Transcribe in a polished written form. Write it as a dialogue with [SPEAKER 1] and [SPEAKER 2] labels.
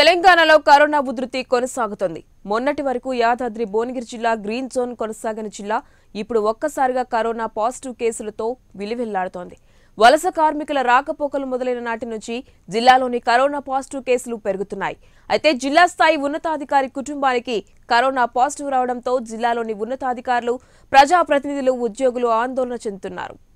[SPEAKER 1] తెలంగాణలో కరోనా ఉధృతి కొనసాగుతోంది. మొన్నటి వరకు యాదాద్రి భువనగిరి జిల్లా గ్రీన్ జోన్ కొనసాగిన జిల్లా ఇప్పుడు ఒక్కసారిగా కరోనా పాజిటివ్ కేసులతో విలువెల్లాడుతోంది. వలస కార్మికుల రాకపోకలు మొదలైన నాటి నుంచి జిల్లాలోని కరోనా పాజిటివ్ కేసులు పెరుగుతున్నాయి. అయితే జిల్లా స్థాయి ఉన్నతాధికారి కుటుంబానికి కరోనా పాజిటివ్ రావడంతో జిల్లాలోని ఉన్నతాధికారులు, ప్రజాప్రతినిధులు, ఉద్యోగులు ఆందోళన చెందుతున్నారు.